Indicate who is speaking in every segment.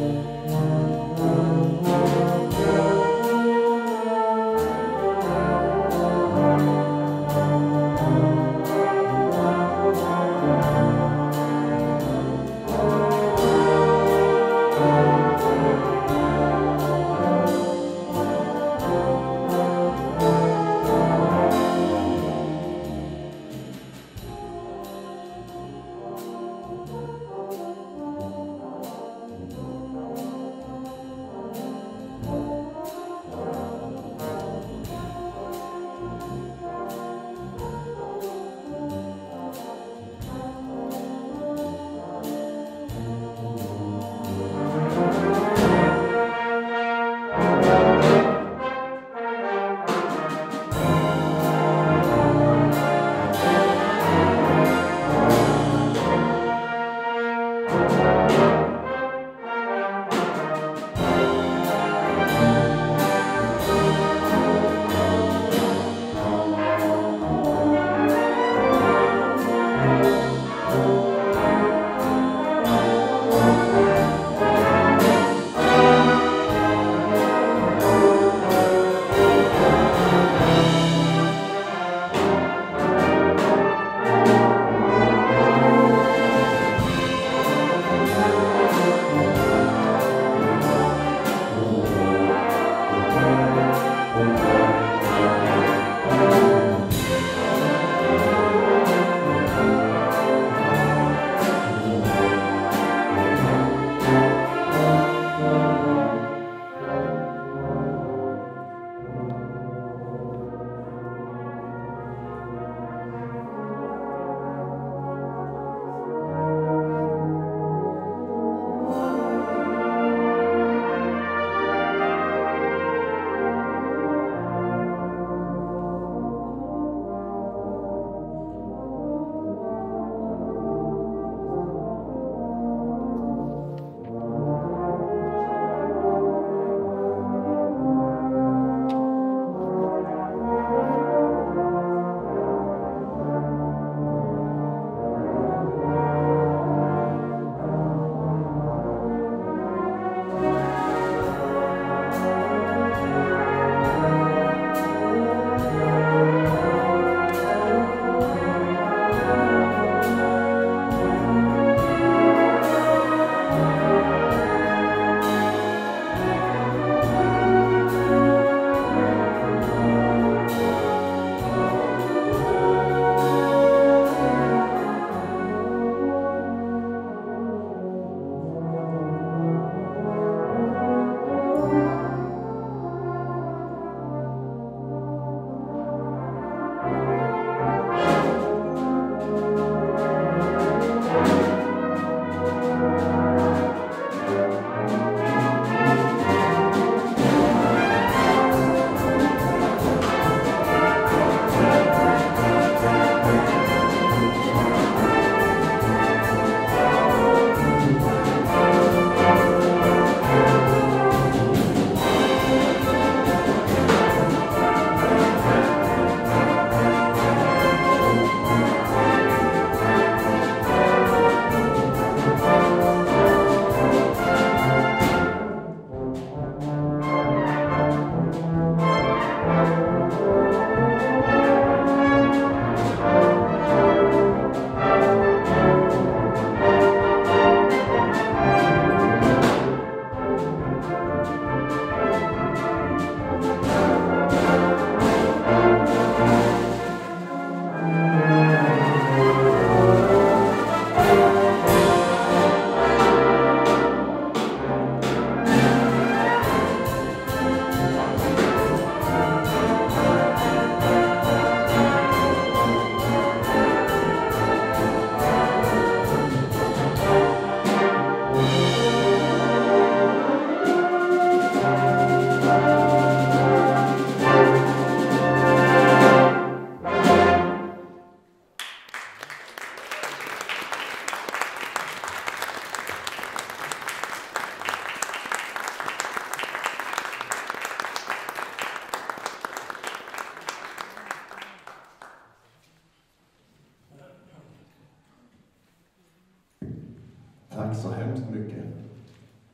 Speaker 1: Tack så hemskt mycket.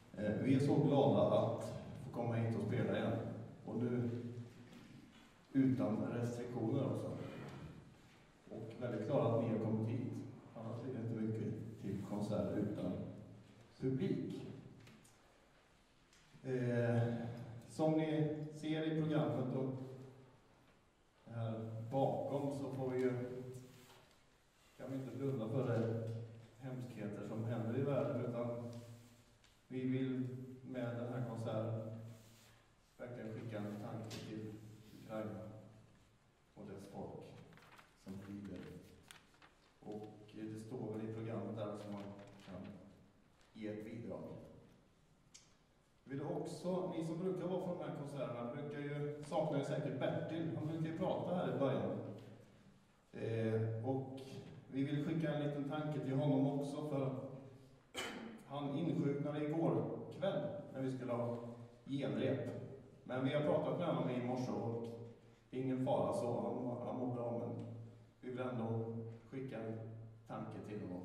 Speaker 1: Vi är så glada att få komma hit och spela igen. Och nu utan restriktioner också. Och väldigt glada att ni har kommit hit. Annars blir det inte mycket till konsert utan publik. Som ni ser i programmet och här bakom så får vi kan vi inte blunda för det hemskheter som händer i världen, utan vi vill med den här konserten verkligen skicka en tanke till Ukraina och dess folk som lider. Och det står väl i programmet där som man kan ge ett bidrag. Vill också, ni som brukar vara från de här konserterna saknar ju säkert Bertil. Han brukar ju prata här i början. Och vi vill skicka en liten tanke till honom också, för han insjuknade igår kväll när vi skulle ha genrep. Men vi har pratat med honom i morse och ingen fara så, han mår bra, men vi vill ändå skicka en tanke till honom.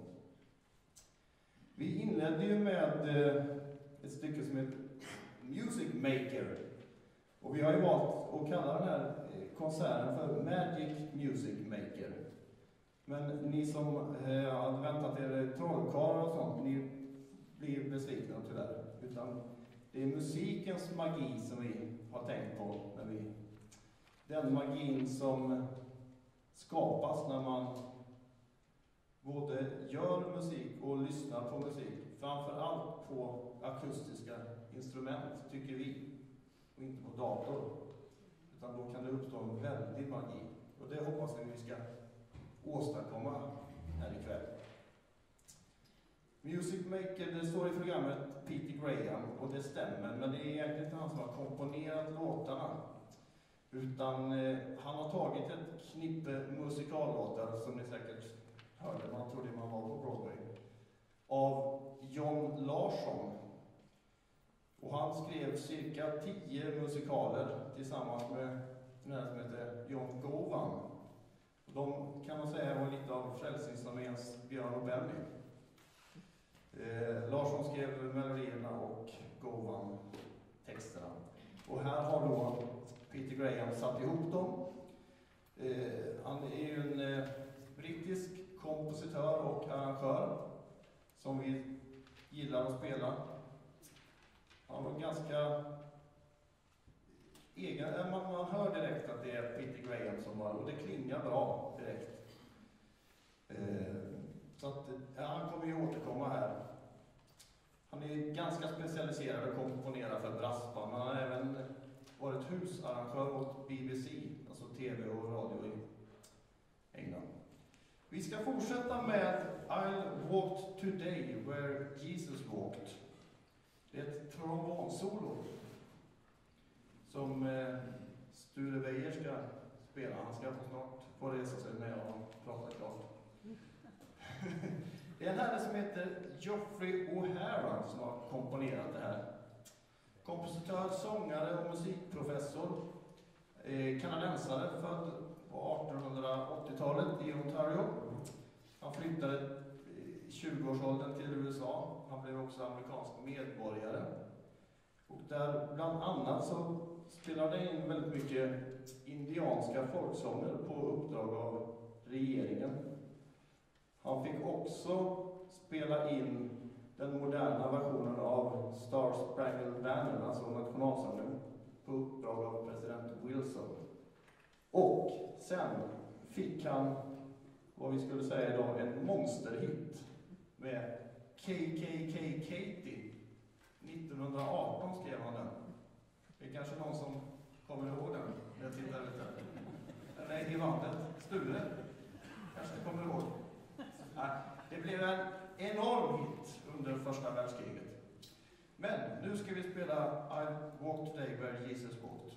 Speaker 1: Vi inledde ju med ett stycke som heter Music Maker. Och vi har ju valt att kalla den här konserten för Magic Music Maker. Men ni som hade väntat er trollkarlar och sånt, ni blir besvikna tyvärr. Utan det är musikens magi som vi har tänkt på. Den magin som skapas när man både gör musik och lyssnar på musik. Framför allt på akustiska instrument, tycker vi. Och inte på dator. Utan då kan det uppstå en väldig magi. Och det hoppas vi ska åstadkomma här ikväll. Music Maker, det står i programmet Peter Graham, och det stämmer. Men det är egentligen inte han som har komponerat låtarna. Utan han har tagit ett knippe musikallåtar som ni säkert hörde, man trodde man var på Broadway, av John Larsson. Och han skrev cirka 10 musikaler tillsammans med den här som heter John Govan. De kan man säga var lite av Frälsningsarméns Björn och Benny. Larsson skrev melodierna och Govan texterna. Och här har då Peter Graham satt ihop dem. Han är ju en brittisk kompositör och arrangör som vi gillar att spela. Han var ganska egen, man hör direkt att det är Peter Graham som var, och det klingar bra direkt. Så att han kommer ju återkomma här. Han är ganska specialiserad och komponerar för brassband, men han har även varit husarrangör åt BBC, alltså TV och radio i England. Vi ska fortsätta med I'll walk today where Jesus walked. Det är ett trombonsolo som Sture Weijer ska spela. Han ska snart få resa sig när jag pratar klart. Det är en herre som heter Geoffrey O'Hara som har komponerat det här. Kompositör, sångare och musikprofessor. Kanadensare, född på 1880-talet i Ontario. Han flyttade i 20-årsåldern till USA. Han blev också amerikansk medborgare. Och där bland annat så spelade in väldigt mycket indianska folksånger på uppdrag av regeringen. Han fick också spela in den moderna versionen av Star Spangled Banner, alltså nationalsången, på uppdrag av president Wilson. Och sen fick han, vad vi skulle säga idag, en monsterhit med KKK Katie. 1918 skrev han den. Det är kanske någon som kommer ihåg den. Jag tittar lite. Den är i vandet. Sture kanske kommer ihåg. Det blev en enorm hit under första världskriget. Men nu ska vi spela I Walk Today Where Jesus Walked.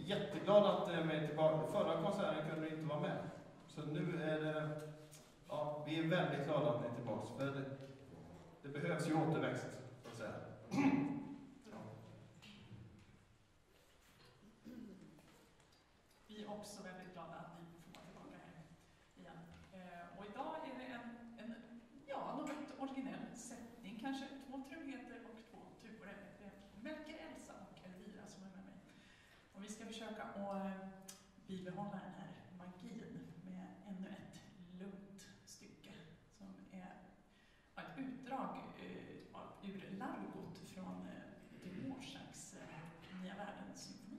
Speaker 1: jätteglad att de är tillbaka. Förra konserten kunde vi inte vara med. Så nu är det, ja, vi är väldigt glada att ni är tillbaka. För det behövs ju återväxt, så att säga.
Speaker 2: Vi är också väldigt glada att ni får vara tillbaka här igen. Och idag är det en något originell sättning, kanske 2 trumpetare och 2 tubor. Det är Melker, Elsa och Elvira som är med mig. Och vi ska försöka att bibehålla den här magin med ännu ett lugnt stycke som är ett utdrag ur Largot från Dvořáks Nya världens symfoni.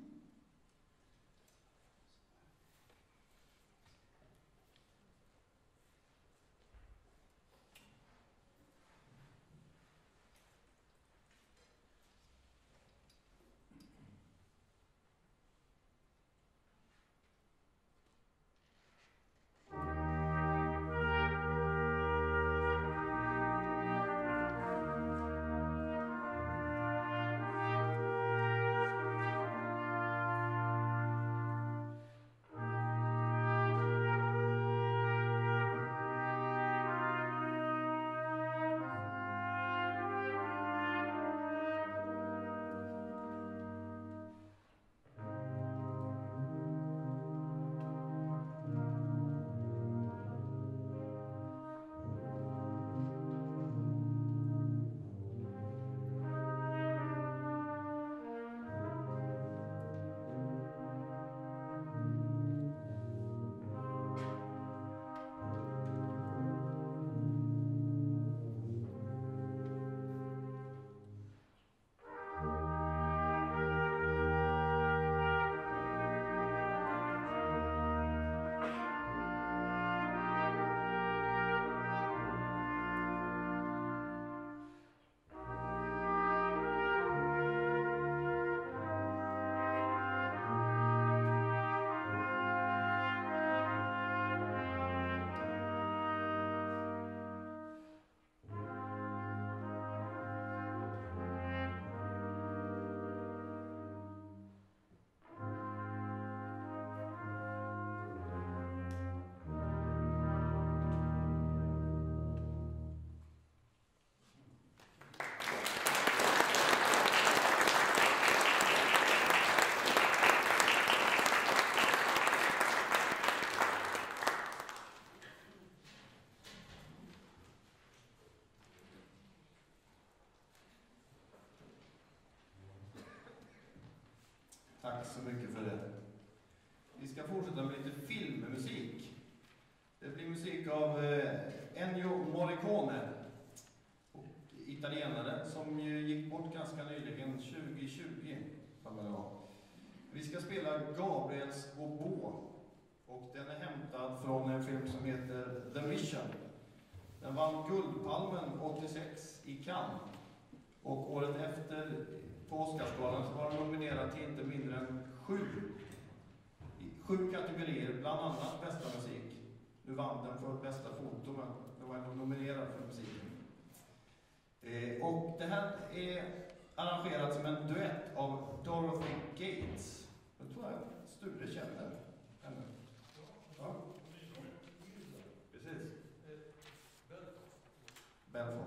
Speaker 1: Tack så mycket för det. Vi ska fortsätta med lite filmmusik. Det blir musik av Ennio Morricone, italienare, som gick bort ganska nyligen, 2020. Vi ska spela Gabriels oboe, och den är hämtad från en film som heter The Mission. Den vann Guldpalmen 86 i Cannes, och året efter på Oscarsgalan så var den nominerad till inte mindre än 7 kategorier, bland annat bästa musik. Nu vann den för bästa foto, men den var nominerad för musiken. Och det här är arrangerat som en duett av Dorothy Gates. Jag tror jag Sture känner henne. Ja. Precis. Belfast.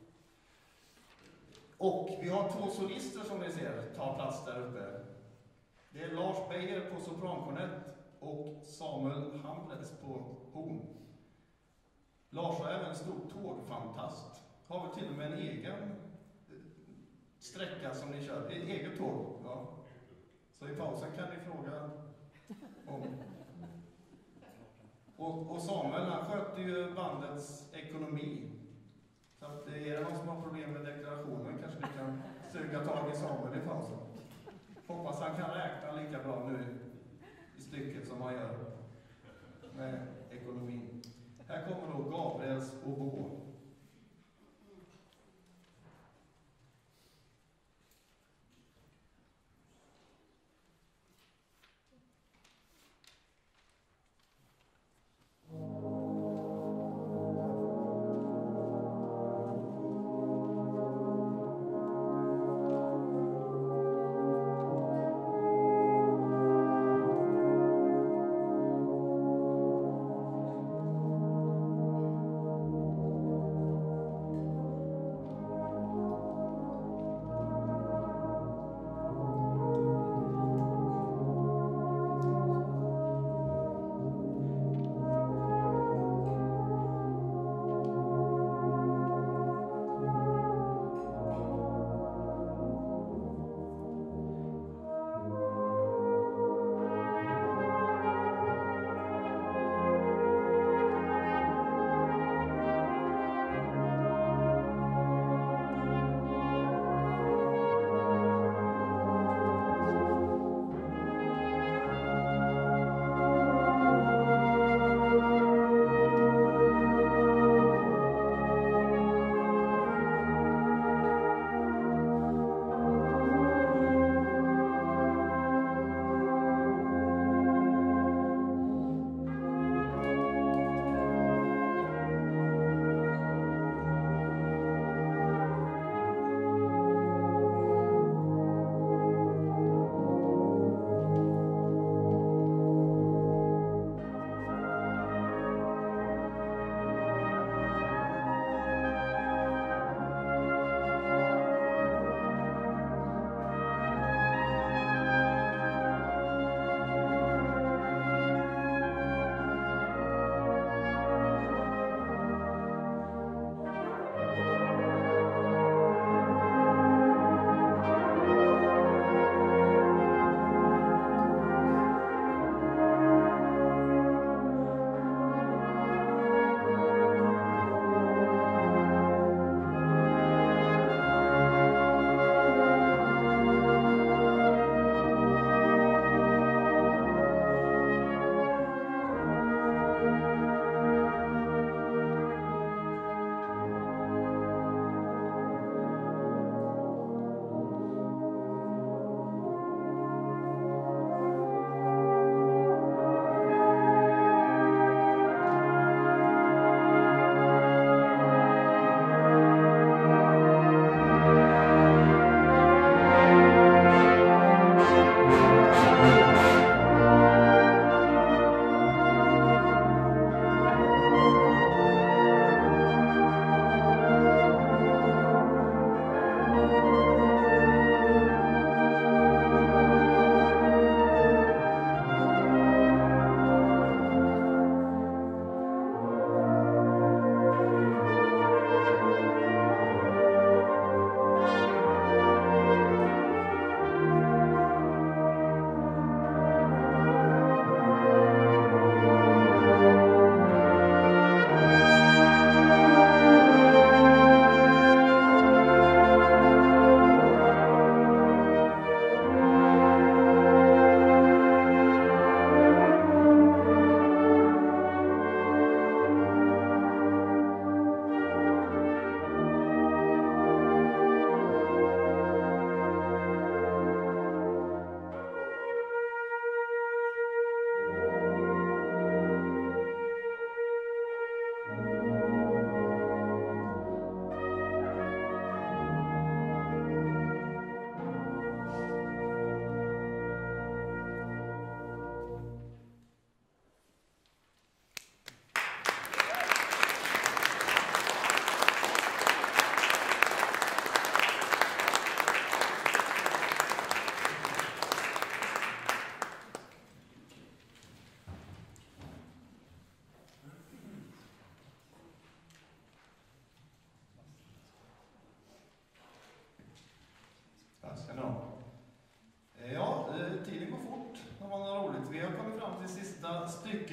Speaker 1: Och vi har 2 solister som ni ser tar plats där uppe. Det är Lars Beijer på soprankornett och Samuel Hamlets på horn. Lars är även en stor tågfantast. Har vi till och med en egen sträcka som ni kör. Ett eget tåg. Ja. Så i pausen kan ni fråga om. Och Samuel, han sköter ju bandets ekonomi. Så att är det någon som har problem med deklarationen kanske ni kan söka tag i Samuel i pausen. Hoppas han kan räkna lika bra nu i stycket som han gör med ekonomin. Här kommer då Gabriels oboe.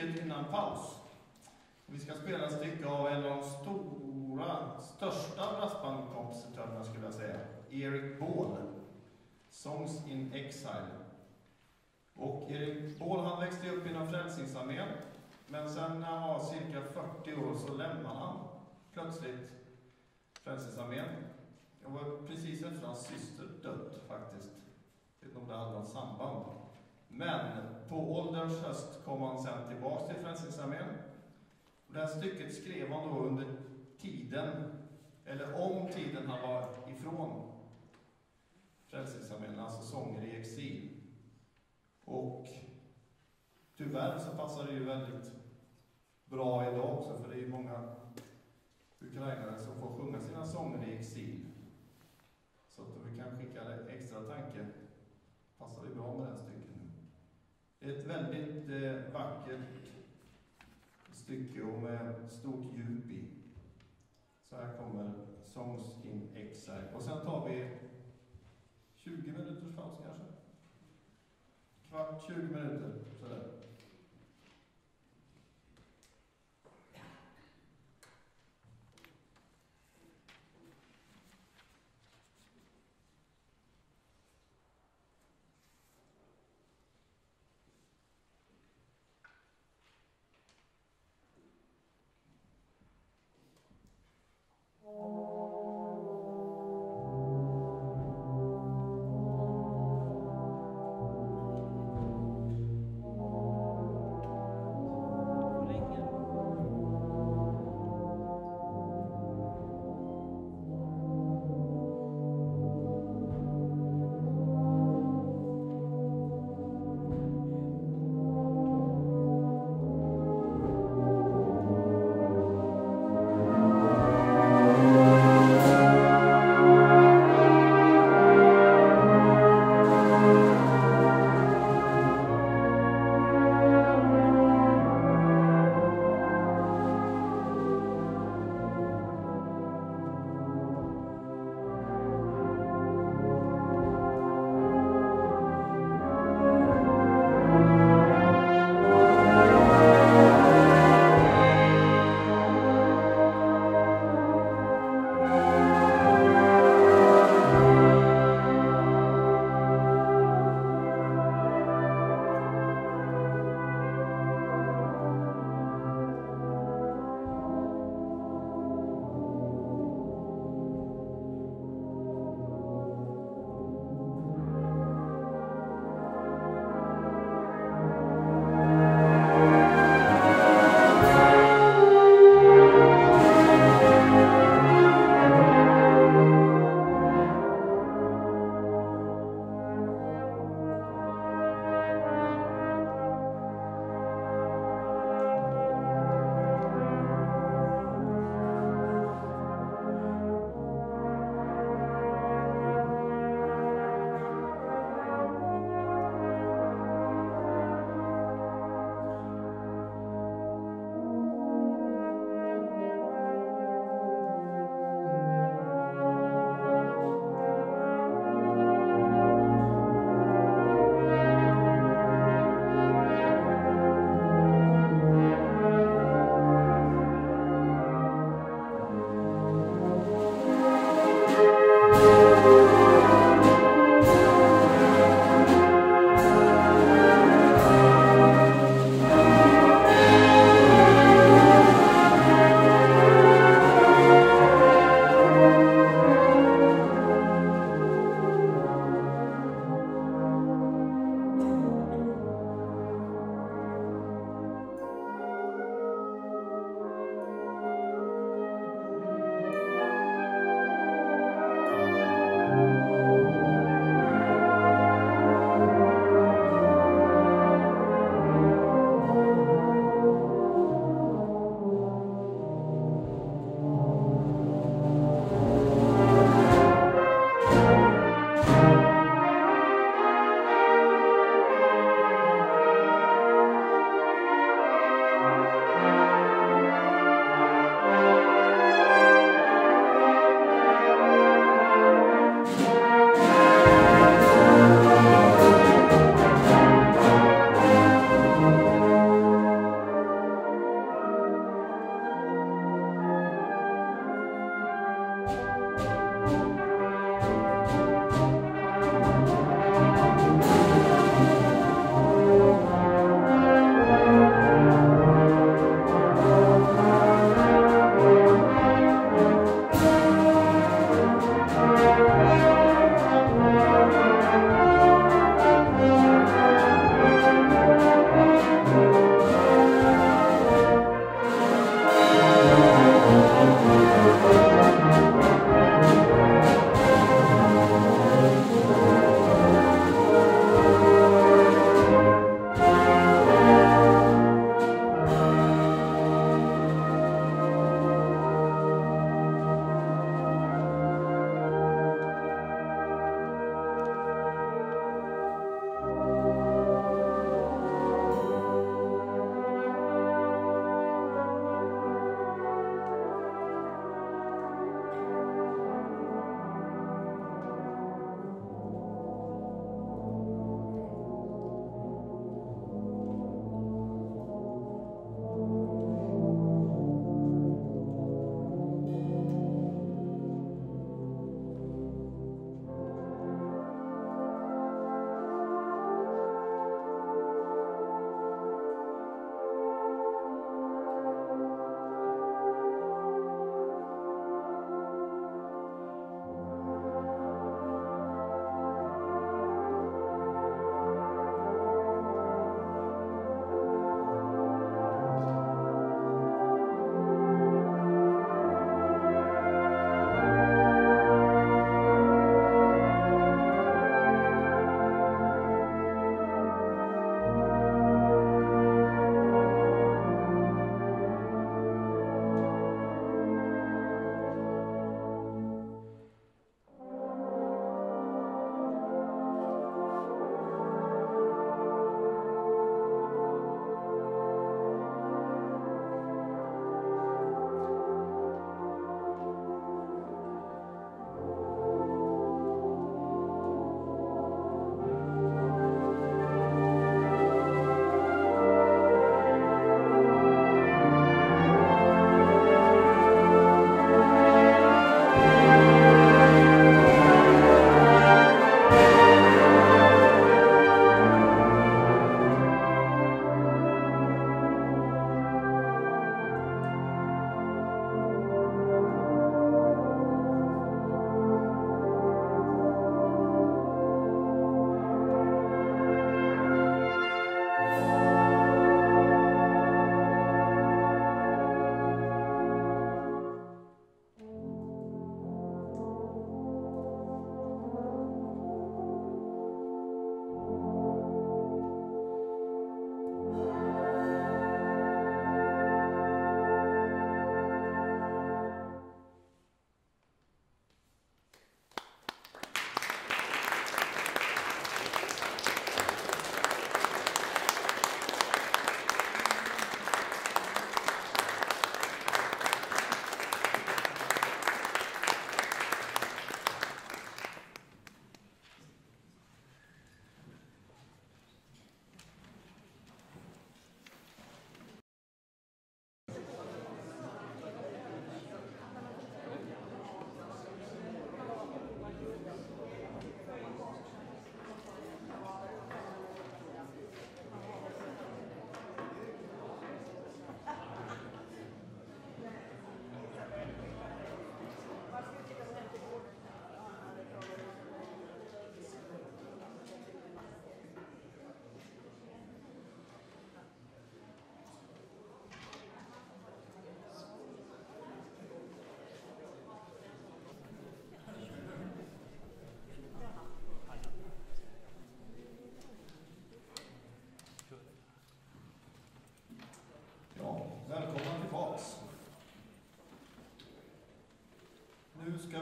Speaker 1: stycket innan paus. Vi ska spela ett stycke av en av de största brassbandkompositörerna skulle jag säga, Eric Ball, Songs in Exile. Och Eric Ball, han växte upp inom Frälsningsarmén, men sen när han var cirka 40 år så lämnade han plötsligt Frälsningsarmén. Det var precis efter hans syster dött faktiskt. Jag vet inte om det hade något samband. Men på ålderns höst kom han sen tillbaka till Frälsningsarmén. Det här stycket skrev han då under tiden, eller om tiden han var ifrån Frälsningsarmén, alltså sånger i exil. Och tyvärr så passar det ju väldigt bra idag också, för det är ju många ukrainare som får sjunga sina sånger i exil. Så att vi kan skicka det extra tanke. Passar det bra med den stycket nu. Det är ett väldigt vackert stycke och med stort djup i. Så här kommer Songs in Exile. Och sen tar vi 20 minuters paus kanske. Kvart, 20 minuter. Sådär.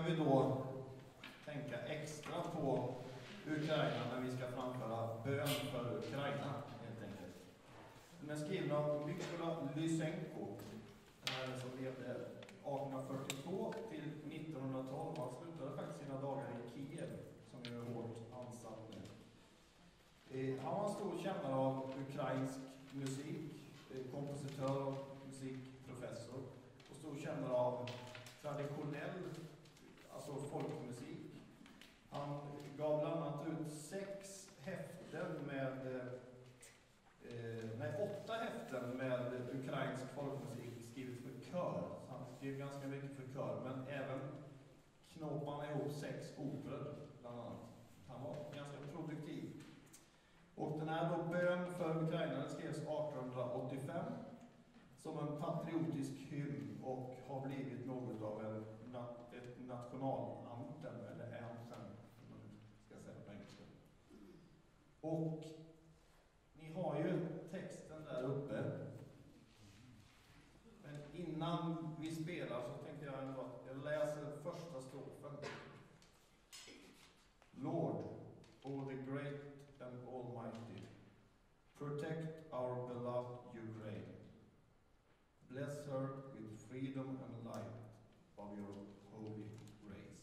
Speaker 1: vi då tänka extra på Ukraina när vi ska framföra bön för Ukraina, helt enkelt. Den är skriven av Mykola Lysenko, som levde 1842 till 1912. Han slutade faktiskt sina dagar i Kiev, som är hårt ansatt nu. Han var en stor kännare av ukrainsk musik, kompositör och musikprofessor, och stor kännare av traditionell, alltså folkmusik. Han gav bland annat ut 8 häften med ukrainsk folkmusik skrivet för kör. Så han skrev ganska mycket för kör, men även knåpade han ihop 6 operor bland annat. Han var ganska produktiv. Och den här då bön för Ukraina skrevs 1885 som en patriotisk hymn och har blivit något av ett nationalantem, eller anthem, som man ska säga på engelska. Och ni har ju texten där uppe. Men innan vi spelar så tänkte jag ändå att jag läser första strofen. Lord, O the great and almighty, protect our beloved Ukraine. Bless her with freedom and light of your holy grace.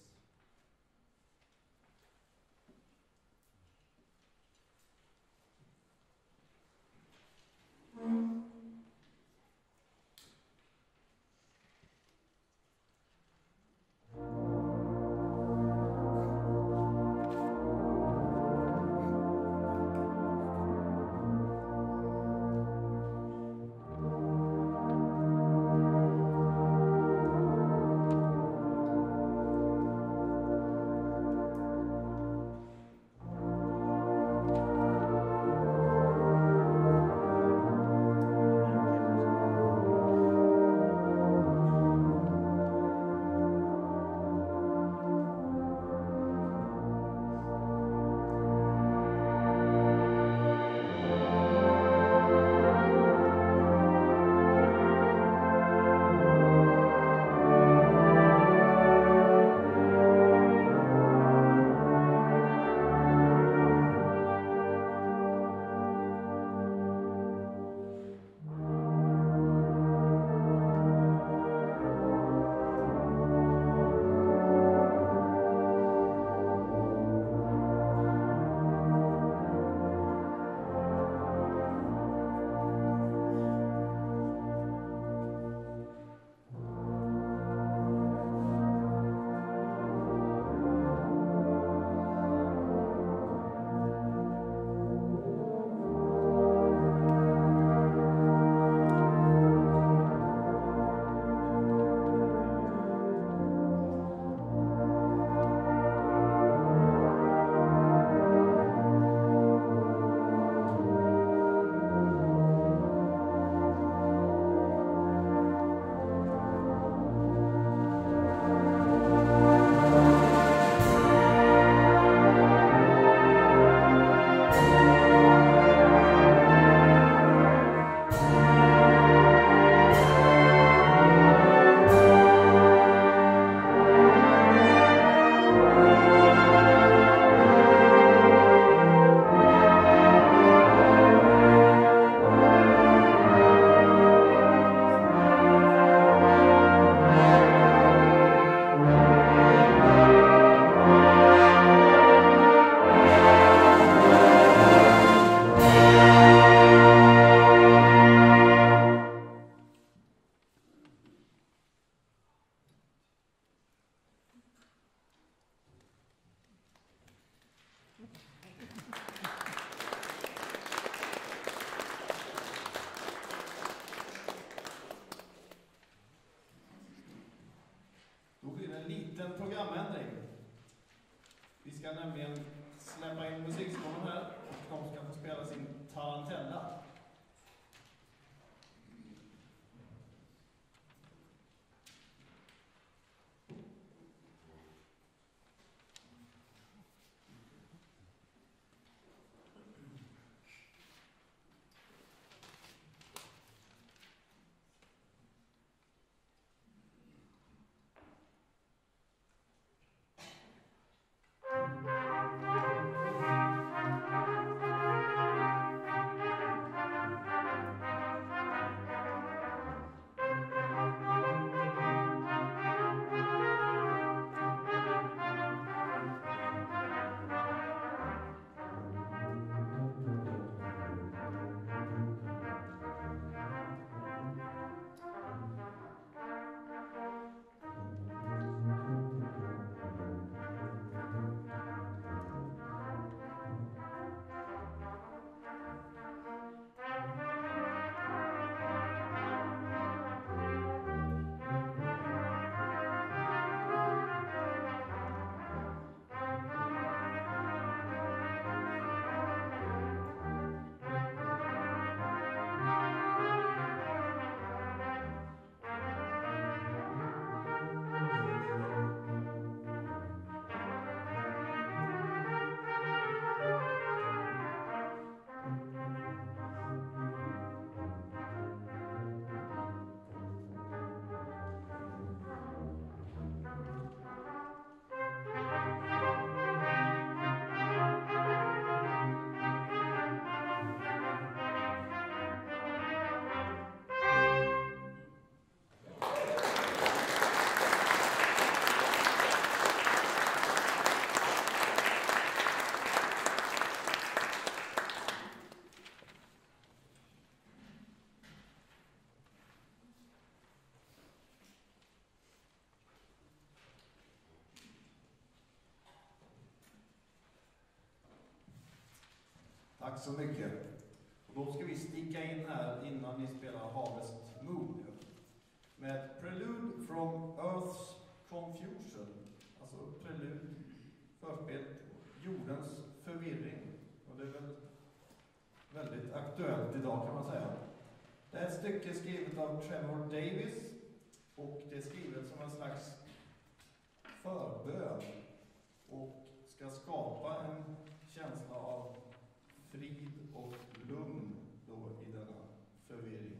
Speaker 1: Tack så mycket. Och då ska vi sticka in här innan ni spelar Harvest Moon med Prelude from Earth's Confusion. Alltså prelude, förspel, jordens förvirring. Och det är väl väldigt aktuellt idag kan man säga. Det är ett stycke skrivet av Trevor Davis och det är skrivet som en slags förbön och ska skapa en känsla av frid och lugn då i denna förvirring.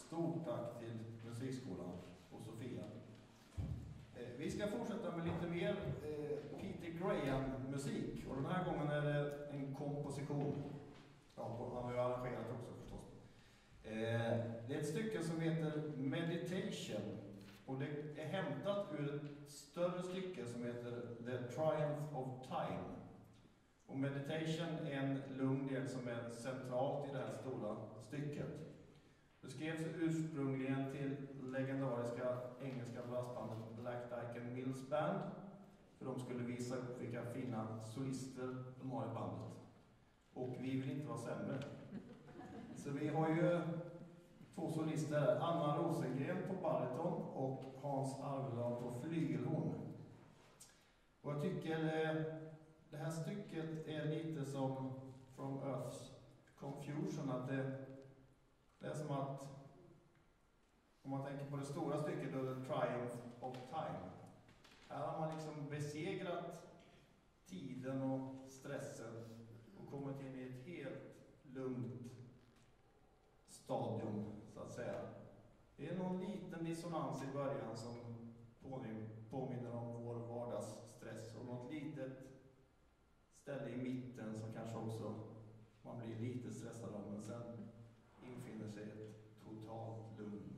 Speaker 1: Stort tack till Musikskolan och Sofia. Vi ska fortsätta med lite mer Peter Graham-musik. Och den här gången är det en komposition. Ja, han har ju arrangerat också förstås. Det är ett stycke som heter Meditation. Och det är hämtat ur ett större stycke som heter The Triumph of Time. Och meditation är en lugn del som är centralt i det här stora stycket. Det skrevs ursprungligen till legendariska engelska brassbandet Black Dyke and Mills Band. För de skulle visa upp vilka fina solister de har i bandet. Och vi vill inte vara sämre. Så vi har ju 2 solister här. Anna Rosengren på bariton och Hans Arvedal på flygelhorn. Och jag tycker det här stycket är lite som From Earth's Confusion. Att det är som att, om man tänker på det stora stycket, då The Triumph of Time. Här har man liksom besegrat tiden och stressen och kommit in i ett helt lugnt stadium, så att säga. Det är någon liten dissonans i början som påminner om vår vardagsstress och något litet ställe i mitten som kanske också man blir lite stressad av, men sen infinner sig ett totalt lugn.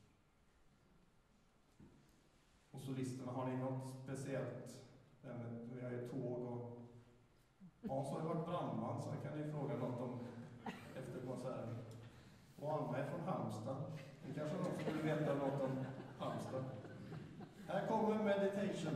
Speaker 1: Och solisterna, har ni något speciellt? Vi har ju tåg och Hans har ju varit brandman, så kan ni fråga något om efter konserten. Och Anna är från Halmstad. Ni kanske någon som vill veta något om Halmstad. Här kommer Meditation.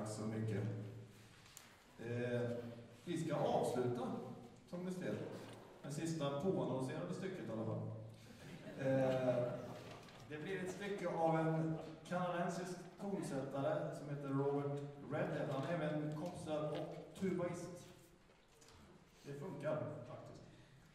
Speaker 1: Tack så mycket. Vi ska avsluta, som ni ser, det sista påannonserade stycket i alla fall. Det blir ett stycke av en kanadensisk tonsättare som heter Robert Redhead. Han är även kompositör och tubaist. Det funkar faktiskt.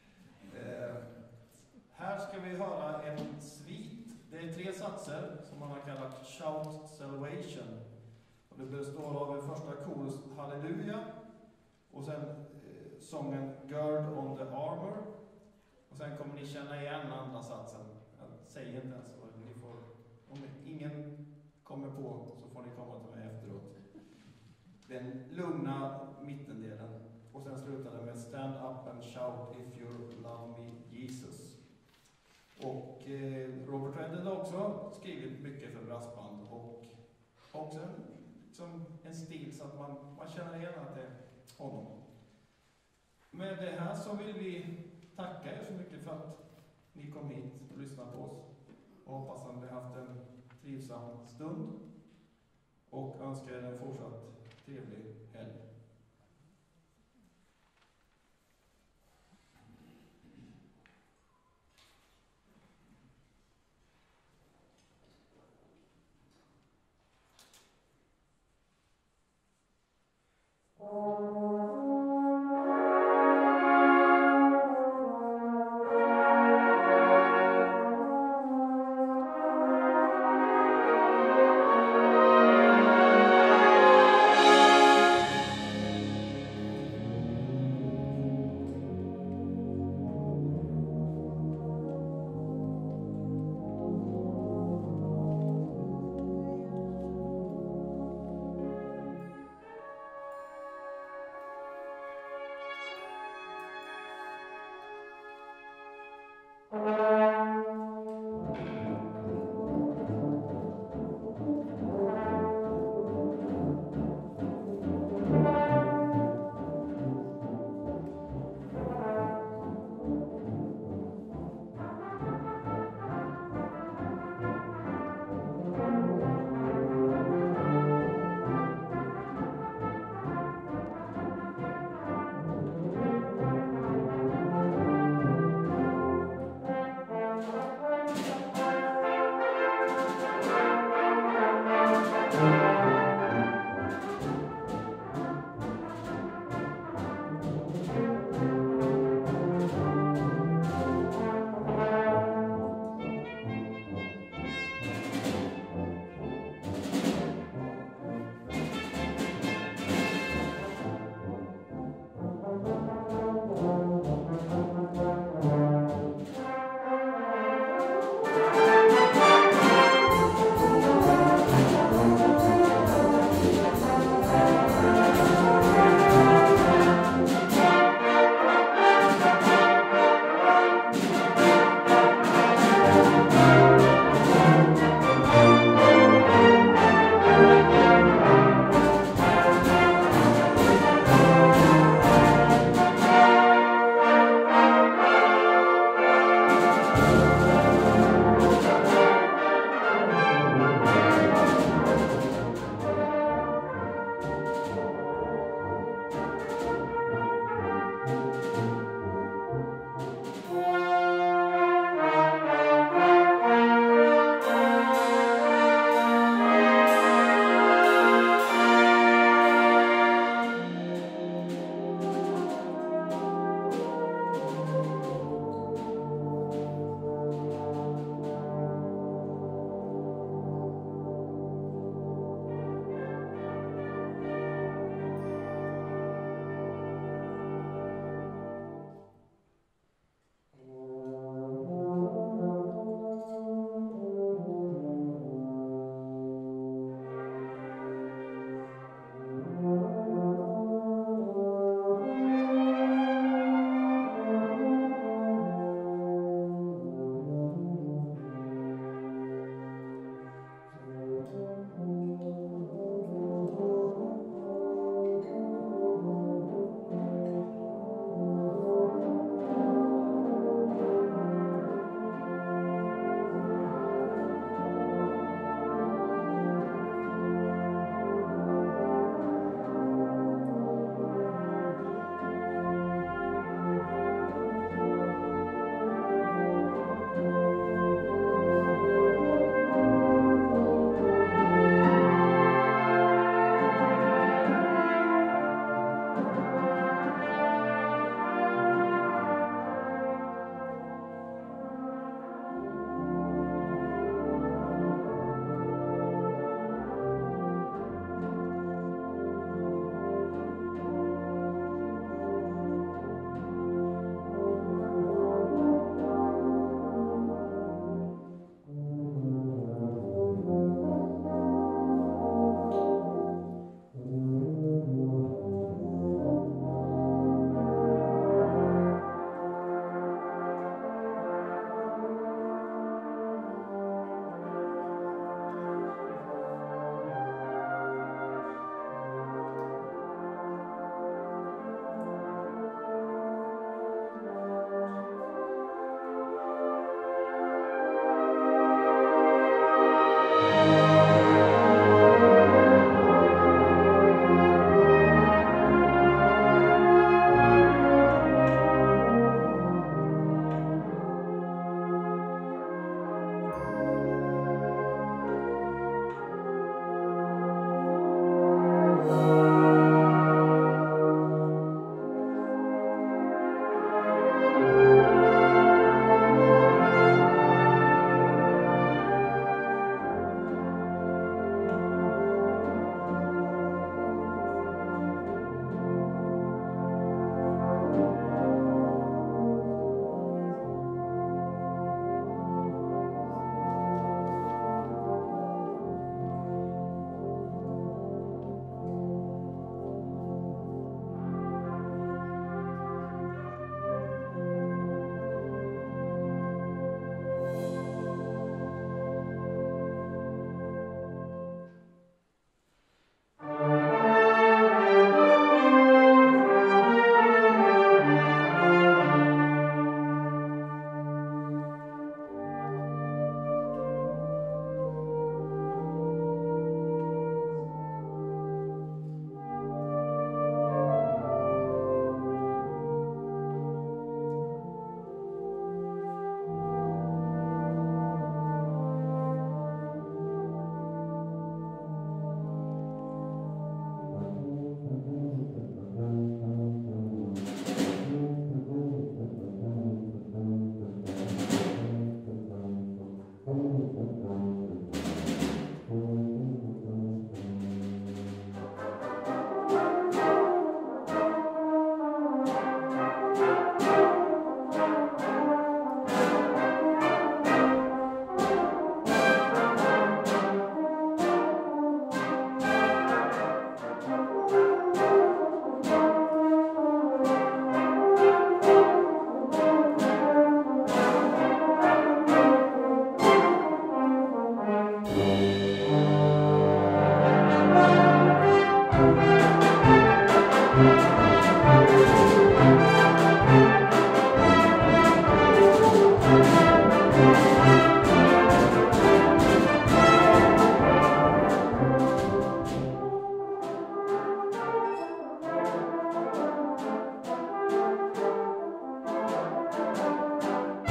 Speaker 1: Här ska vi höra en svit. Det är 3 satser som man har kallat Shout Salvation. Och det består av en första chorus Halleluja och sen sången Gird on the Armor. Och sen kommer ni känna igen andra satsen. Jag säger inte ens vad ni får. Om ingen kommer på så får ni komma till mig efteråt. Den lugna mittendelen. Och sen slutar det med Stand up and shout if you love me Jesus. Och Robert Redhead har också skrivit mycket för brassband och också en stil så att man känner igen att det är honom. Med det här så vill vi tacka er så mycket för att ni kom hit och lyssnade på oss. Och hoppas att ni har haft en trivsam stund. Och önskar er en fortsatt trevlig helg.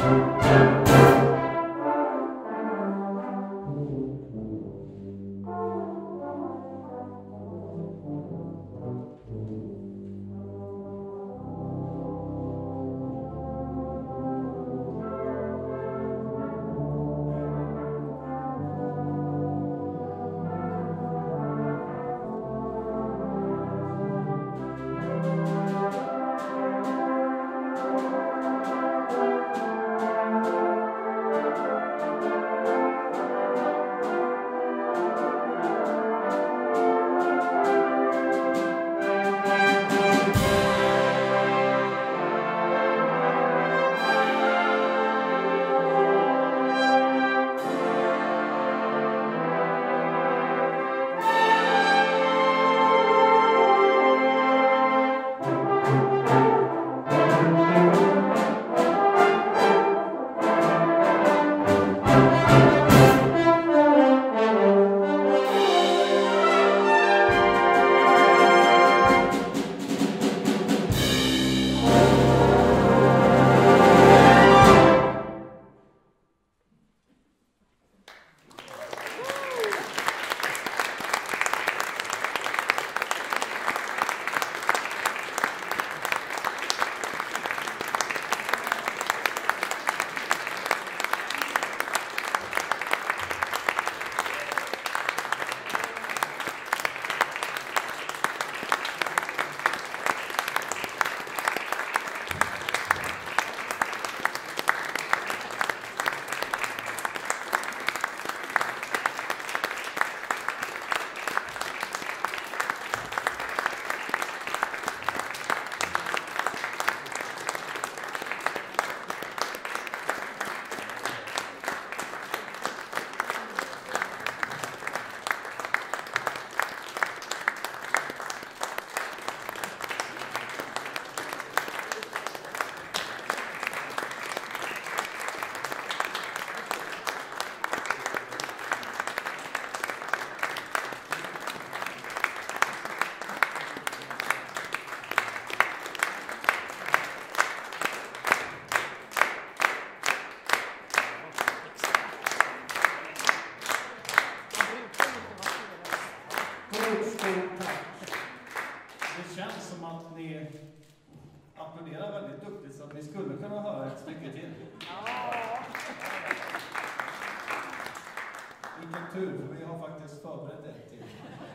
Speaker 1: tur, för vi har faktiskt förberett ett till.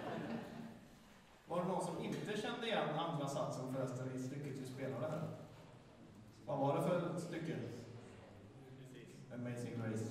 Speaker 1: Var det någon som inte kände igen andra satsen förresten i stycket vi spelade här? Vad var det för stycke? Amazing Grace.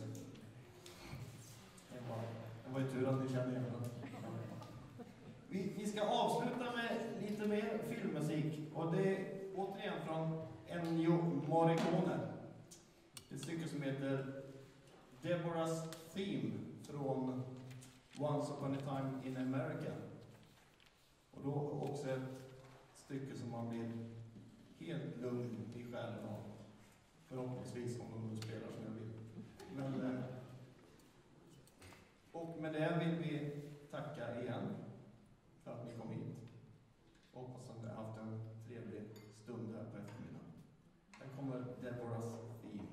Speaker 1: Det var ju tur att ni kände igen den. Vi ska avsluta med lite mer filmmusik, och det är återigen från Ennio Morricone. Ett stycke som heter Deborah's Theme från Once Upon a Time in America. Och då också ett stycke som man blir helt lugn i själen av. Förhoppningsvis om de spelar som jag vill. Men, och med det vill vi tacka igen för att ni kom hit. Och hoppas att ni har haft en trevlig stund här på eftermiddagen. Här kommer Deborah's Theme.